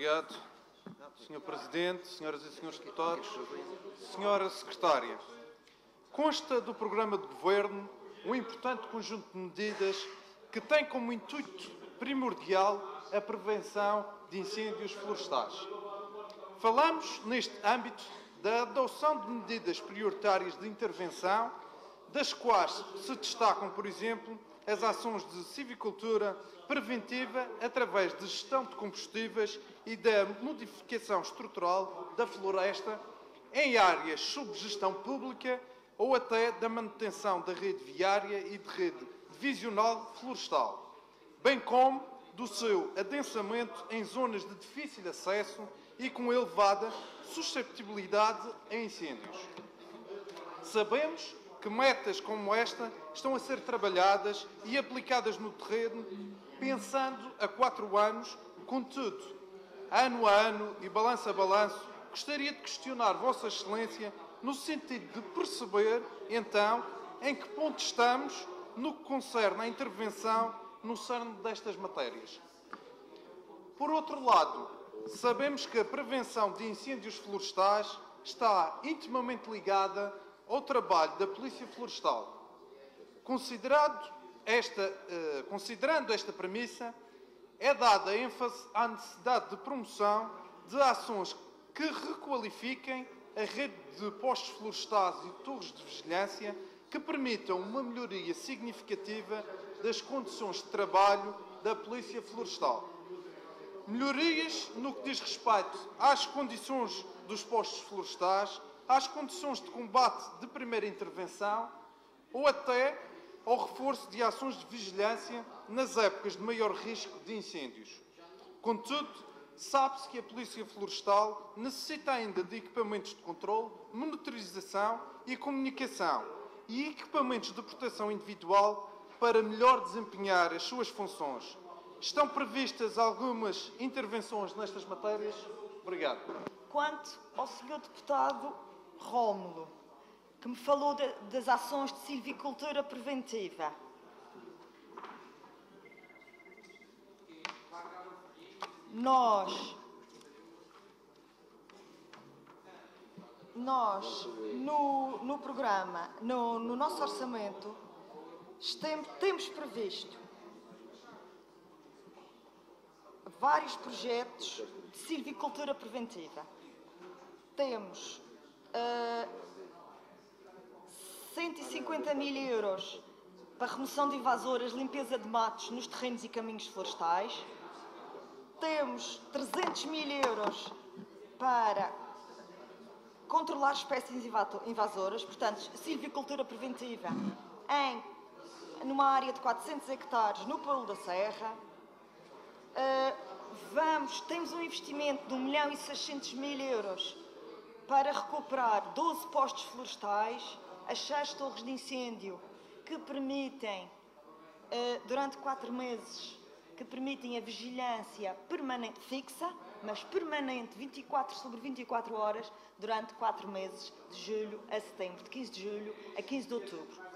obrigado. Sr. Presidente, senhoras e senhores deputados, Senhora Secretária, consta do programa de Governo um importante conjunto de medidas que tem como intuito primordial a prevenção de incêndios florestais. Falamos, neste âmbito, da adoção de medidas prioritárias de intervenção, das quais se destacam, por exemplo, as ações de silvicultura preventiva através de gestão de combustíveis e da modificação estrutural da floresta em áreas sob gestão pública ou até da manutenção da rede viária e de rede divisional florestal, bem como do seu adensamento em zonas de difícil acesso e com elevada susceptibilidade a incêndios. Sabemos que metas como esta estão a ser trabalhadas e aplicadas no terreno, pensando a 4 anos, contudo, ano a ano e balanço a balanço, gostaria de questionar Vossa Excelência no sentido de perceber, então, em que ponto estamos no que concerne à intervenção no cerne destas matérias. Por outro lado, sabemos que a prevenção de incêndios florestais está intimamente ligada ao trabalho da Polícia Florestal. Considerando esta premissa, é dada ênfase à necessidade de promoção de ações que requalifiquem a rede de postos florestais e torres de vigilância que permitam uma melhoria significativa das condições de trabalho da Polícia Florestal. Melhorias no que diz respeito às condições dos postos florestais, às condições de combate de primeira intervenção ou até ao reforço de ações de vigilância nas épocas de maior risco de incêndios. Contudo, sabe-se que a Polícia Florestal necessita ainda de equipamentos de controle, monitorização e comunicação e equipamentos de proteção individual para melhor desempenhar as suas funções. Estão previstas algumas intervenções nestas matérias? Obrigado. Quanto ao Sr. Deputado Rómulo, que me falou das ações de silvicultura preventiva. Nós no programa, no nosso orçamento, temos previsto vários projetos de silvicultura preventiva. Temos 150 mil euros para remoção de invasoras, limpeza de matos nos terrenos e caminhos florestais. Temos 300 mil euros para controlar espécies invasoras, portanto, silvicultura preventiva numa área de 400 hectares no Polo da Serra. Temos um investimento de 1.600.000 euros para recuperar 12 postos florestais, as 6 torres de incêndio que permitem, durante 4 meses, que permitem a vigilância permanente, fixa, mas permanente, 24 sobre 24 horas, durante 4 meses, de julho a setembro, de 15 de julho a 15 de outubro.